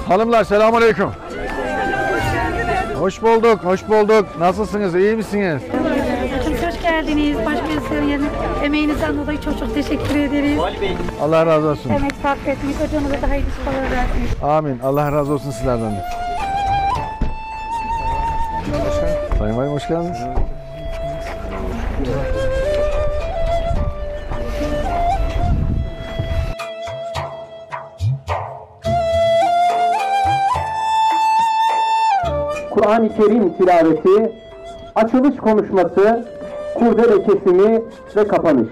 Hanımlar selamünaleyküm. Hoş bulduk, hoş bulduk. Nasılsınız, iyi misiniz? Hoş geldiniz. Başkomiserim, emeğinizden dolayı çok teşekkür ederiz. Allah razı olsun. Emek sarf etmiş, hocamıza da hayırlı şifalar versin. Amin. Allah razı olsun sizlerden de. Sayın Valim hoş geldiniz. Kur'an-ı Kerim tilaveti, açılış konuşması, kurdele kesimi ve kapanış.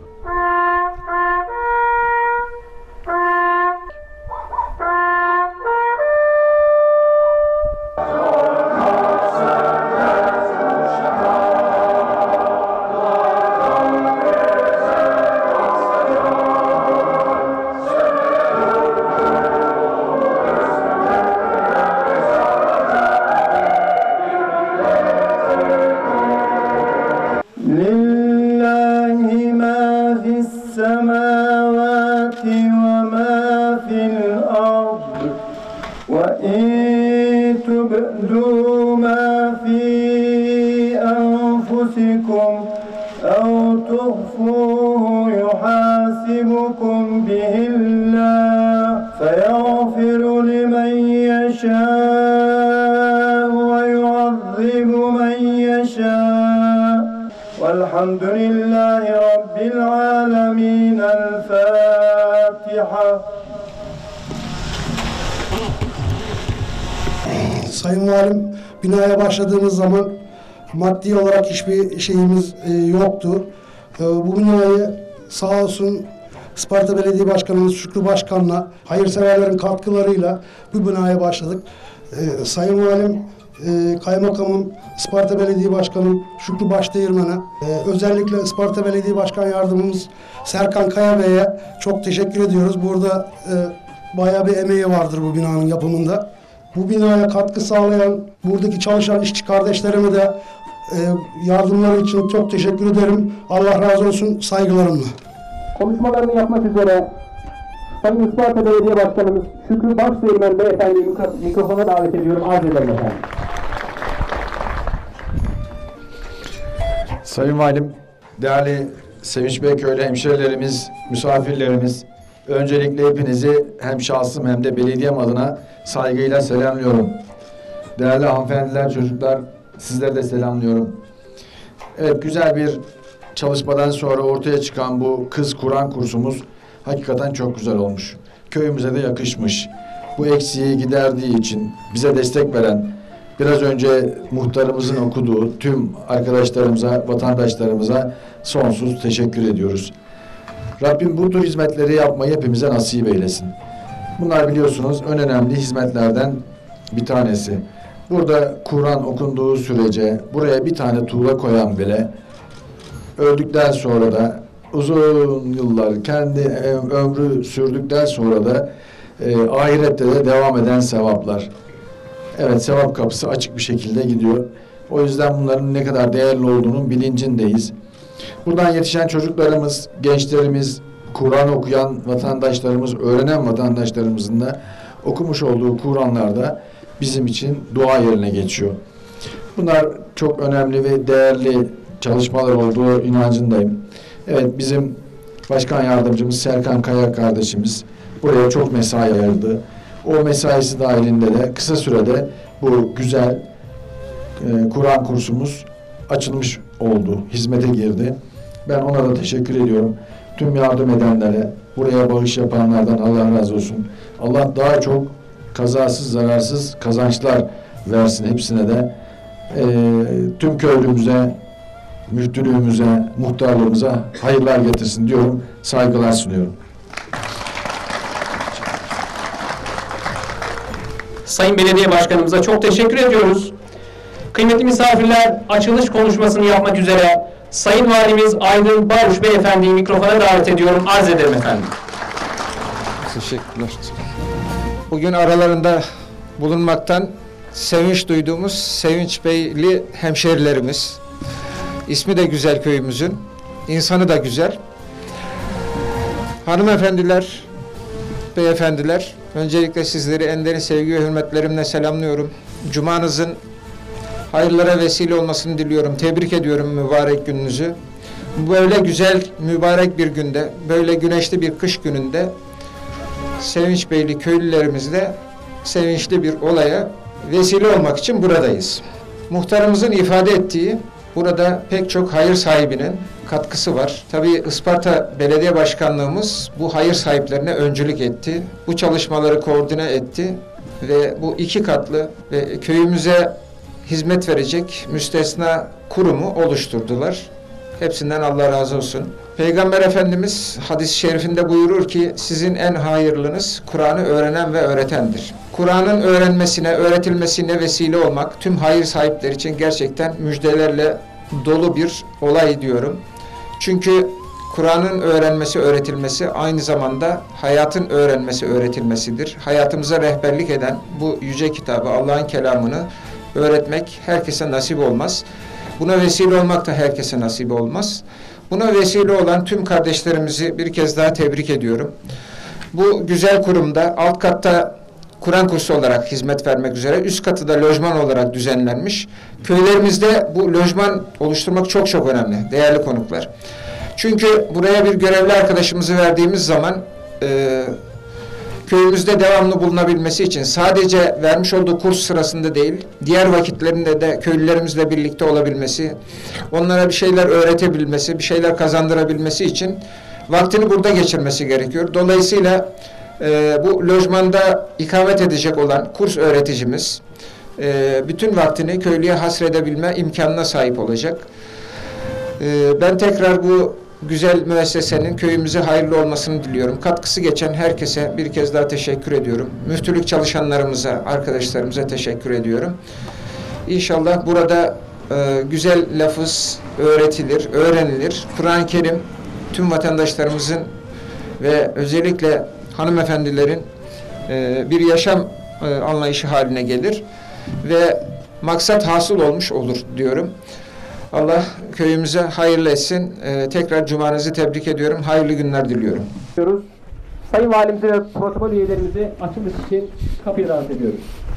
Elhamdülillahi Rabbil alemin. El Fatiha. Sayın Valim, binaya başladığımız zaman maddi olarak hiçbir şeyimiz yoktu. Bu binayı sağ olsun Isparta Belediye Başkanımız Şükrü Başkan'la, hayırseverlerin katkılarıyla bu binaya başladık. Sayın Valim, Kaymakamım, Isparta Belediye Başkanım Şükrü Başdeğirmen'e, özellikle Isparta Belediye Başkan Yardımcımız Serkan Kaya Bey'e çok teşekkür ediyoruz. Burada bayağı bir emeği vardır bu binanın yapımında. Bu binaya katkı sağlayan, buradaki çalışan işçi kardeşlerime de yardımları için çok teşekkür ederim. Allah razı olsun, saygılarımla. Konuşmalarını yapmak üzere Sayın Isparta Belediye Başkanımız Şükrü Başdeğirmen Beyefendi mikrofona davet ediyorum. Arz ederim efendim. Sayın Valim, değerli Sevinç Beyköy'lü hemşehrilerimiz, misafirlerimiz, öncelikle hepinizi hem şahsım hem de belediyem adına saygıyla selamlıyorum. Değerli hanımefendiler, çocuklar, sizleri de selamlıyorum. Evet, güzel bir çalışmadan sonra ortaya çıkan bu kız Kur'an kursumuz hakikaten çok güzel olmuş. Köyümüze de yakışmış. Bu eksiği giderdiği için bize destek veren, biraz önce muhtarımızın okuduğu tüm arkadaşlarımıza, vatandaşlarımıza sonsuz teşekkür ediyoruz. Rabbim bu tür hizmetleri yapmayı hepimize nasip eylesin. Bunlar biliyorsunuz en önemli hizmetlerden bir tanesi. Burada Kur'an okunduğu sürece buraya bir tane tuğla koyan bile öldükten sonra da uzun yıllar kendi ömrü sürdükten sonra da ahirette de devam eden sevaplar. Evet, sevap kapısı açık bir şekilde gidiyor. O yüzden bunların ne kadar değerli olduğunun bilincindeyiz. Buradan yetişen çocuklarımız, gençlerimiz, Kur'an okuyan vatandaşlarımız, öğrenen vatandaşlarımızın da okumuş olduğu Kur'anlarda bizim için dua yerine geçiyor. Bunlar çok önemli ve değerli çalışmalar olduğu inancındayım. Evet, bizim Başkan Yardımcımız Serkan Kaya kardeşimiz buraya çok mesai ayırdı. O mesaisi dahilinde de kısa sürede bu güzel Kur'an kursumuz açılmış oldu, hizmete girdi. Ben ona da teşekkür ediyorum. Tüm yardım edenlere, buraya bağış yapanlardan Allah razı olsun. Allah daha çok kazasız, zararsız kazançlar versin hepsine de. Tüm köylümüze, müftülüğümüze, muhtarlığımıza hayırlar getirsin diyorum. Saygılar sunuyorum. Sayın Belediye Başkanımıza çok teşekkür ediyoruz. Kıymetli misafirler, açılış konuşmasını yapmak üzere Sayın Valimiz Aydın Baruş Beyefendi'yi mikrofona davet ediyorum. Arz ederim efendim. Teşekkürler. Bugün aralarında bulunmaktan sevinç duyduğumuz Sevinç Beyli hemşerilerimiz. İsmi de güzel köyümüzün. İnsanı da güzel. Hanımefendiler, beyefendiler, öncelikle sizleri en derin sevgi ve hürmetlerimle selamlıyorum. Cumanızın hayırlara vesile olmasını diliyorum. Tebrik ediyorum mübarek gününüzü. Böyle güzel, mübarek bir günde, böyle güneşli bir kış gününde Sevinçbeyli köylülerimizle sevinçli bir olaya vesile olmak için buradayız. Muhtarımızın ifade ettiği, burada pek çok hayır sahibinin katkısı var. Tabii Isparta Belediye Başkanlığımız bu hayır sahiplerine öncülük etti. Bu çalışmaları koordine etti ve bu 2 katlı ve köyümüze hizmet verecek müstesna kurumu oluşturdular. Hepsinden Allah razı olsun. Peygamber Efendimiz hadis-i şerifinde buyurur ki sizin en hayırlınız Kur'an'ı öğrenen ve öğretendir. Kur'an'ın öğrenmesine, öğretilmesine vesile olmak tüm hayır sahipleri için gerçekten müjdelerle dolu bir olay diyorum. Çünkü Kur'an'ın öğrenmesi, öğretilmesi aynı zamanda hayatın öğrenmesi, öğretilmesidir. Hayatımıza rehberlik eden bu yüce kitabı, Allah'ın kelamını öğretmek herkese nasip olmaz. Buna vesile olmak da herkese nasip olmaz. Buna vesile olan tüm kardeşlerimizi bir kez daha tebrik ediyorum. Bu güzel kurumda alt katta Kur'an kursu olarak hizmet vermek üzere, üst katı da lojman olarak düzenlenmiş. Köylerimizde bu lojman oluşturmak çok çok önemli, değerli konuklar. Çünkü buraya bir görevli arkadaşımızı verdiğimiz zaman köyümüzde devamlı bulunabilmesi için sadece vermiş olduğu kurs sırasında değil, diğer vakitlerinde de köylülerimizle birlikte olabilmesi, onlara bir şeyler öğretebilmesi, bir şeyler kazandırabilmesi için vaktini burada geçirmesi gerekiyor. Dolayısıyla bu lojmanda ikamet edecek olan kurs öğreticimiz bütün vaktini köylüye hasredebilme imkanına sahip olacak. Ben tekrar bu güzel müessesenin köyümüze hayırlı olmasını diliyorum. Katkısı geçen herkese bir kez daha teşekkür ediyorum. Müftülük çalışanlarımıza, arkadaşlarımıza teşekkür ediyorum. İnşallah burada güzel lafız öğretilir, öğrenilir. Kur'an-ı Kerim tüm vatandaşlarımızın ve özellikle hanımefendilerin bir yaşam anlayışı haline gelir ve maksat hasıl olmuş olur diyorum. Allah köyümüze hayırlı etsin. Tekrar cumanızı tebrik ediyorum. Hayırlı günler diliyorum. Sayın Valimize ve protokol üyelerimizi açılış için kapıya davet ediyoruz.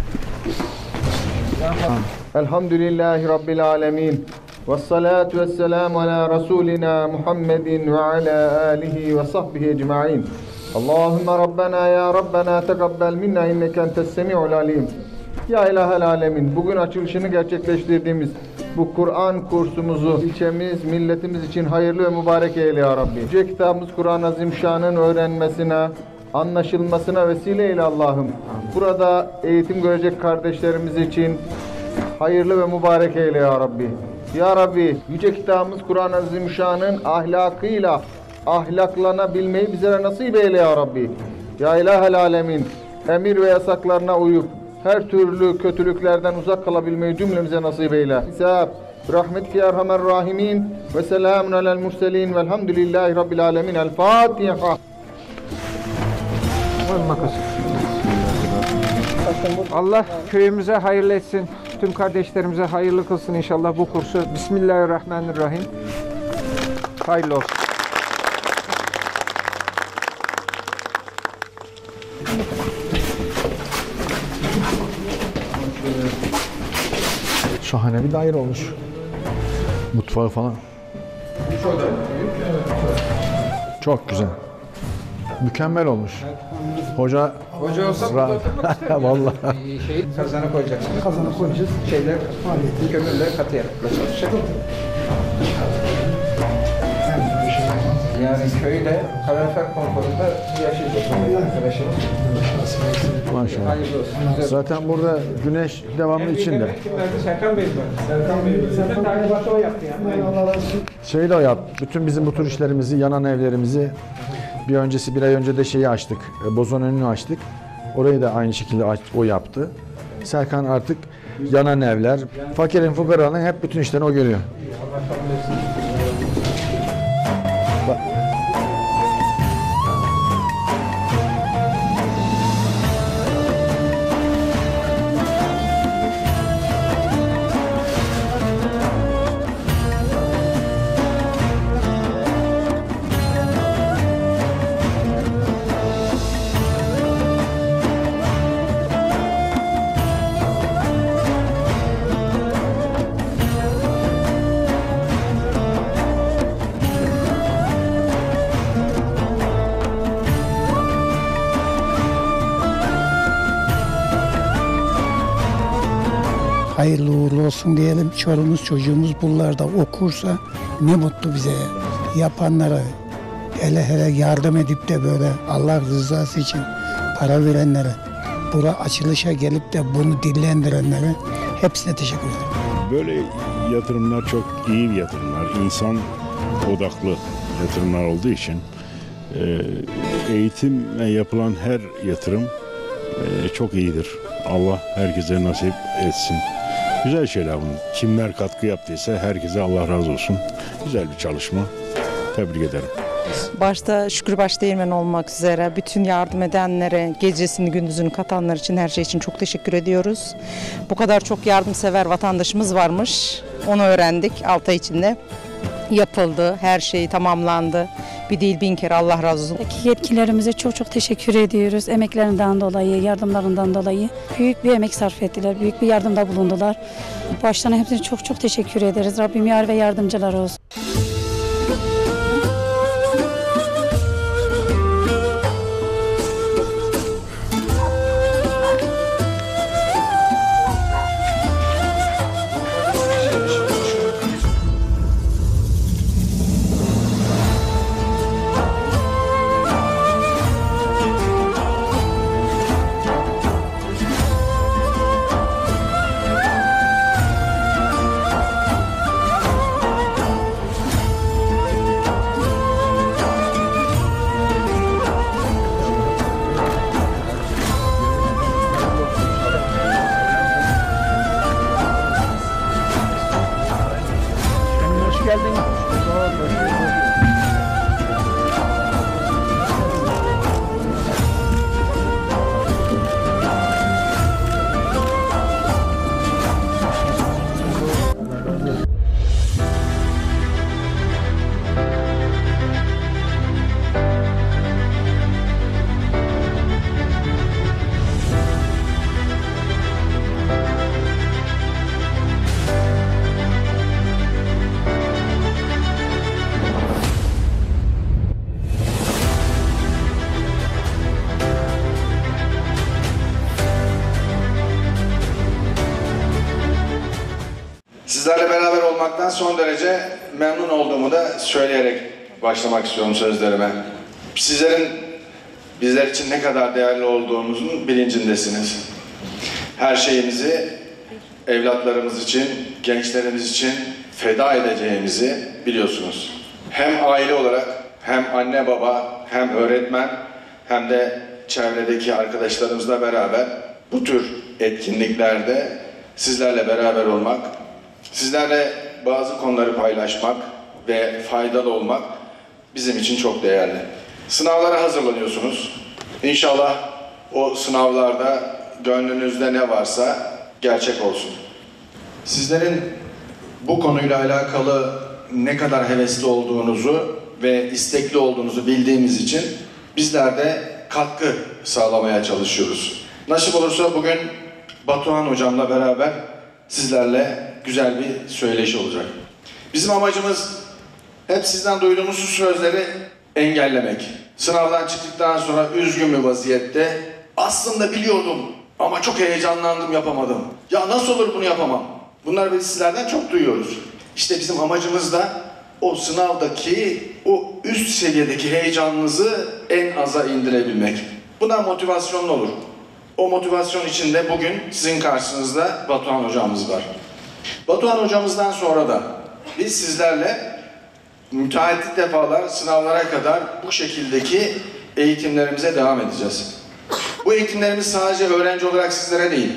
Elhamdülillahi Rabbil alemin. Vessalatu vesselamu ala Resulina Muhammedin ve ala alihi ve sahbihi ecma'in. Allahümme Rabbena ya Rabbena tegabbel minna inneke entes semi'ul alim. Ya ilahel alemin, bugün açılışını gerçekleştirdiğimiz bu Kur'an kursumuzu ilçemiz, milletimiz için hayırlı ve mübarek eyle ya Rabbi. Yüce kitabımız Kur'an-ı Azimşan'ın öğrenmesine, anlaşılmasına vesile eyle Allah'ım. Burada eğitim görecek kardeşlerimiz için hayırlı ve mübarek eyle ya Rabbi. Ya Rabbi, yüce kitabımız Kur'an-ı Azimşan'ın ahlakıyla ahlaklanabilmeyi bize nasip eyle ya Rabbi. Ya ilahel alemin, emir ve yasaklarına uyup her türlü kötülüklerden uzak kalabilmeyi cümlemize nasip eyle. Bismillah. Rahmetki erhamer rahimin ve selamun alel murselin velhamdülillahi rabbil alemin. El Fatiha. Allah köyümüze hayırlı etsin. Tüm kardeşlerimize hayırlı kılsın inşallah bu kursu. Bismillahirrahmanirrahim. Hayırlı olsun. Şahane bir daire olmuş. Mutfağı falan. Çok güzel. Mükemmel olmuş. Hoca olsa burada oturmak isterim. Vallahi. Kazana koyacaksınız. Kazana koyacağız. Kömürler katayarakla çalışacak. Yani köyde kalorifer konforunda yaşayacak arkadaşımız. Maşallah. Hayırlı olsun. Zaten burada güneş devamlı içinde. Serkan Bey var. Serkan Bey. Zaten tane başı o yaptı yani. Şey de o yap. Bütün bizim bu tür işlerimizi, yanan evlerimizi bir ay önce de şeyi açtık. Bozon önünü açtık. Orayı da aynı şekilde o yaptı. Serkan artık yanan evler, fakirin fukaranın hep bütün işlerini o görüyor. hayırlı uğurlu olsun diyelim. Çoluğumuz çocuğumuz buralarda okursa ne mutlu bize. Yapanlara, hele yardım edip de böyle Allah rızası için para verenlere, bura açılışa gelip de bunu dillendirenlere hepsine teşekkür ederim. Böyle yatırımlar çok iyi bir yatırımlar. İnsan odaklı yatırımlar olduğu için eğitime yapılan her yatırım çok iyidir. Allah herkese nasip etsin. Güzel şeyler bunlar. Kimler katkı yaptıysa herkese Allah razı olsun. Güzel bir çalışma. Tebrik ederim. Başta Şükrübaş Değirmeni olmak üzere bütün yardım edenlere, gecesini gündüzünü katanlar için, her şey için çok teşekkür ediyoruz. Bu kadar çok yardımsever vatandaşımız varmış. Onu öğrendik 6 ay içinde. Yapıldı, her şey tamamlandı. Bir değil bin kere Allah razı olsun. Yetkililerimize çok teşekkür ediyoruz. Emeklerinden dolayı, yardımlarından dolayı. Büyük bir emek sarf ettiler, büyük bir yardımda bulundular. Başlarına hepsine çok teşekkür ederiz. Rabbim yar ve yardımcılar olsun. Sizlerle beraber olmaktan son derece memnun olduğumu da söyleyerek başlamak istiyorum sözlerime. Sizlerin bizler için ne kadar değerli olduğunuzun bilincindesiniz. Her şeyimizi evlatlarımız için, gençlerimiz için feda edeceğimizi biliyorsunuz. Hem aile olarak, hem anne baba, hem öğretmen, hem de çevredeki arkadaşlarımızla beraber bu tür etkinliklerde sizlerle beraber olmak, sizlerle bazı konuları paylaşmak ve faydalı olmak bizim için çok değerli. Sınavlara hazırlanıyorsunuz. İnşallah o sınavlarda gönlünüzde ne varsa gerçek olsun. Sizlerin bu konuyla alakalı ne kadar hevesli olduğunuzu ve istekli olduğunuzu bildiğimiz için bizler de katkı sağlamaya çalışıyoruz. Nasip olursa bugün Batuhan hocamla beraber sizlerle güzel bir söyleşi olacak. Bizim amacımız hep sizden duyduğumuz şu sözleri engellemek. Sınavdan çıktıktan sonra üzgün bir vaziyette aslında biliyordum ama çok heyecanlandım, yapamadım. Ya nasıl olur bunu yapamam? Bunları biz sizlerden çok duyuyoruz. İşte bizim amacımız da o sınavdaki o üst seviyedeki heyecanınızı en aza indirebilmek. Buna motivasyonlu olur. O motivasyon içinde bugün sizin karşınızda Batuhan hocamız var. Batuhan hocamızdan sonra da biz sizlerle müteahhit defalar sınavlara kadar bu şekildeki eğitimlerimize devam edeceğiz. Bu eğitimlerimiz sadece öğrenci olarak sizlere değil,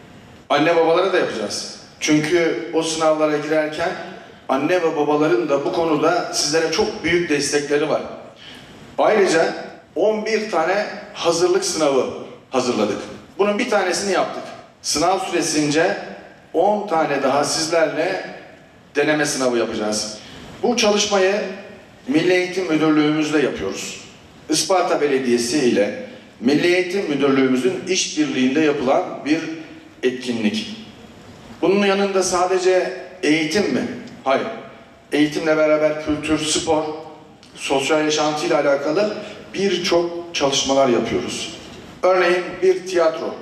anne babalara da yapacağız. Çünkü o sınavlara girerken anne ve babaların da bu konuda sizlere çok büyük destekleri var. Ayrıca 11 tane hazırlık sınavı hazırladık. Bunun bir tanesini yaptık. Sınav süresince 10 tane daha sizlerle deneme sınavı yapacağız. Bu çalışmayı Milli Eğitim Müdürlüğümüzle yapıyoruz. Isparta Belediyesi ile Milli Eğitim Müdürlüğümüzün işbirliğinde yapılan bir etkinlik. Bunun yanında sadece eğitim mi? Hayır. Eğitimle beraber kültür, spor, sosyal yaşantıyla alakalı birçok çalışmalar yapıyoruz. Örneğin bir tiyatro.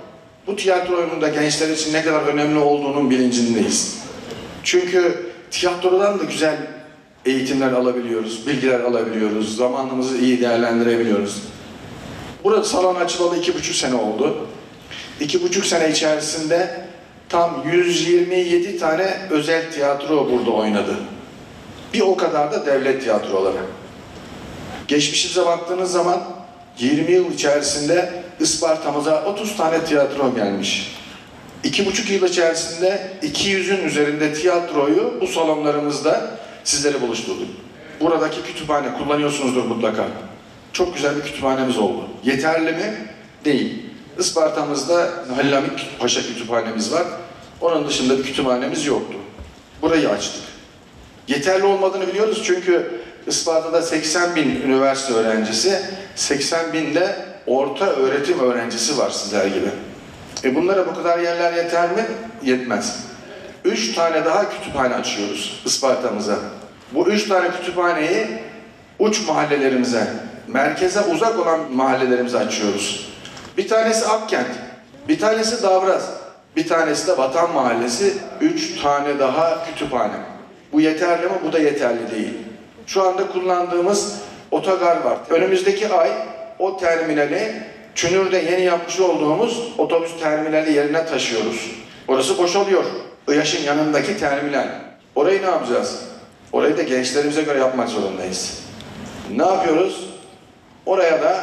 bu tiyatro oyununda gençler için ne kadar önemli olduğunun bilincindeyiz. Çünkü tiyatrodan da güzel eğitimler alabiliyoruz, bilgiler alabiliyoruz, zamanımızı iyi değerlendirebiliyoruz. Burada salon açılalı 2,5 sene oldu. 2,5 sene içerisinde tam 127 tane özel tiyatro burada oynadı. Bir o kadar da devlet tiyatroları. Geçmişimize baktığınız zaman 20 yıl içerisinde Isparta'mıza 30 tane tiyatro gelmiş. 2,5 yıl içerisinde 200'ün üzerinde tiyatroyu bu salonlarımızda sizlere buluşturduk. Buradaki kütüphane kullanıyorsunuzdur mutlaka. Çok güzel bir kütüphanemiz oldu. Yeterli mi? Değil. Isparta'mızda Halil Hamit Paşa kütüphanemiz var. Onun dışında bir kütüphanemiz yoktu. Burayı açtık. Yeterli olmadığını biliyoruz çünkü Isparta'da 80 bin üniversite öğrencisi, 80 bin de orta öğretim öğrencisi var sizler gibi. Bunlara bu kadar yerler yeter mi? Yetmez. 3 tane daha kütüphane açıyoruz Isparta'mıza. Bu 3 tane kütüphaneyi uç mahallelerimize, merkeze uzak olan mahallelerimize açıyoruz. Bir tanesi Akkent, bir tanesi Davraz, bir tanesi de Vatan Mahallesi. 3 tane daha kütüphane. Bu yeterli mi? Bu da yeterli değil. Şu anda kullandığımız otogar var. Önümüzdeki ay o terminali Çünür'de yeni yapmış olduğumuz otobüs terminali yerine taşıyoruz. Orası boşalıyor. İHA'şın yanındaki terminal. Orayı ne yapacağız? Orayı da gençlerimize göre yapmak zorundayız. Ne yapıyoruz? Oraya da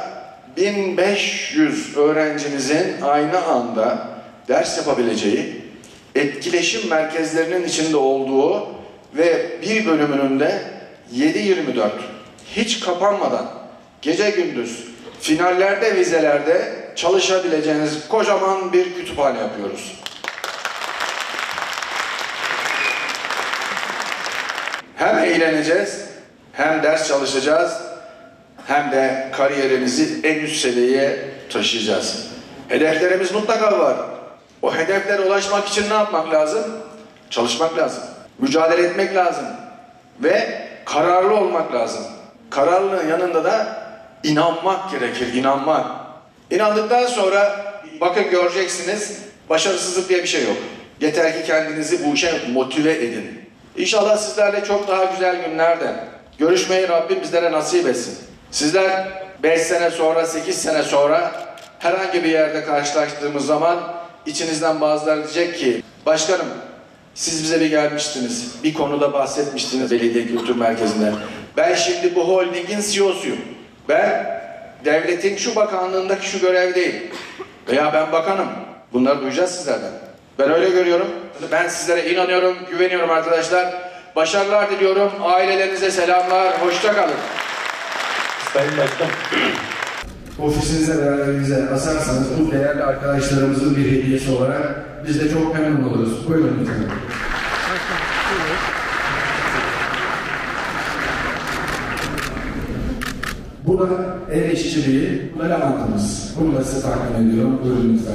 1500 öğrencimizin aynı anda ders yapabileceği, etkileşim merkezlerinin içinde olduğu ve bir bölümünün de 7/24 hiç kapanmadan gece gündüz finallerde, vizelerde çalışabileceğiniz kocaman bir kütüphane yapıyoruz. Hem eğleneceğiz, hem ders çalışacağız, hem de kariyerimizi en üst seviyeye taşıyacağız. Hedeflerimiz mutlaka var. O hedeflere ulaşmak için ne yapmak lazım? Çalışmak lazım. Mücadele etmek lazım. Ve kararlı olmak lazım. Kararlılığın yanında da inanmak gerekir, inanmak. İnandıktan sonra bakın göreceksiniz, başarısızlık diye bir şey yok. Yeter ki kendinizi bu işe motive edin. İnşallah sizlerle çok daha güzel günlerde görüşmeyi Rabbim bizlere nasip etsin. Sizler 5 sene sonra, 8 sene sonra herhangi bir yerde karşılaştığımız zaman içinizden bazıları diyecek ki, başkanım siz bize bir gelmiştiniz, bir konuda bahsetmiştiniz Belediye Kültür Merkezi'nde. Ben şimdi bu holdingin CEO'suyum. Ben devletin şu bakanlığındaki şu görevdeyim. Veya ben bakanım. Bunları duyacağız sizlerden. Ben öyle görüyorum. Ben sizlere inanıyorum, güveniyorum arkadaşlar. Başarılar diliyorum. Ailelerinize selamlar. Hoşça kalın. Sayın Başkan. Ofisinize beraberinize asarsanız bu değerli arkadaşlarımızın bir hediyesi olarak biz de çok memnun oluruz. Buyurun lütfen. Bu da el işçiliği, bu da lavantımız. Bunu da size takdim ediyorum. Buyurun lütfen.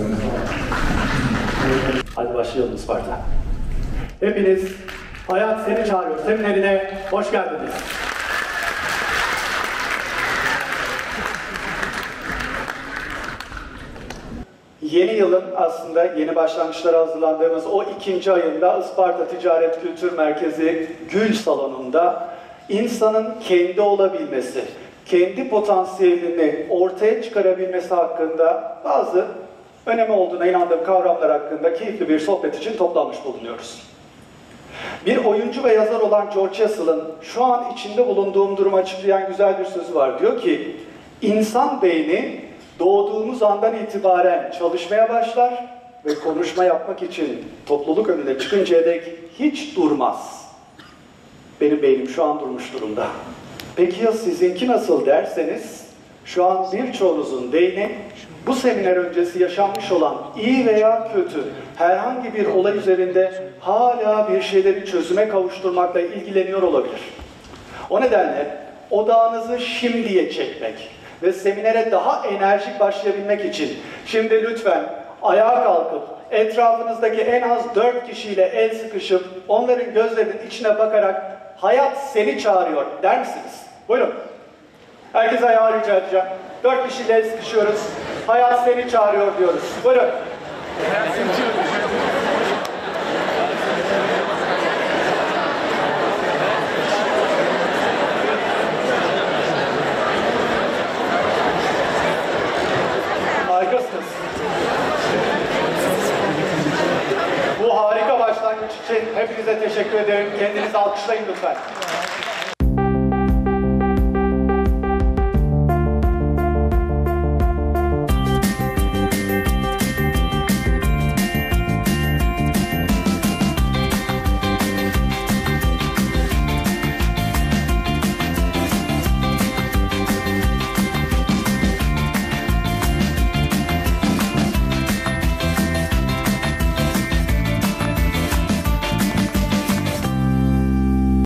Hadi başlayalım Isparta. Hepiniz Hayat Seni Çağırıyor seminerine hoş geldiniz. Yeni yılın aslında yeni başlangıçlara hazırlandığımız o 2. ayında Isparta Ticaret Kültür Merkezi Gül Salonu'nda insanın kendi olabilmesi, kendi potansiyelini ortaya çıkarabilmesi hakkında bazı önemi olduğuna inandığım kavramlar hakkında keyifli bir sohbet için toplanmış bulunuyoruz. Bir oyuncu ve yazar olan George Russell'ın şu an içinde bulunduğum durumu açıklayan güzel bir sözü var. Diyor ki, insan beyni doğduğumuz andan itibaren çalışmaya başlar ve konuşma yapmak için topluluk önüne çıkıncaya dek hiç durmaz. Benim beynim şu an durmuş durumda. Peki ya sizinki nasıl derseniz, şu an birçoğunuzun beyni bu seminer öncesi yaşanmış olan iyi veya kötü herhangi bir olay üzerinde hala bir şeyleri çözüme kavuşturmakla ilgileniyor olabilir. O nedenle odağınızı şimdiye çekmek ve seminere daha enerjik başlayabilmek için şimdi lütfen ayağa kalkıp etrafınızdaki en az 4 kişiyle el sıkışıp onların gözlerinin içine bakarak hayat seni çağırıyor der misiniz? Buyurun. Herkes ayağa rica edeceğim. 4 kişiyle el sıkışıyoruz. Hayat seni çağırıyor diyoruz. Buyurun. Harikasınız. Bu harika başlangıç için hepinize teşekkür ederim. Kendinizi alkışlayın lütfen.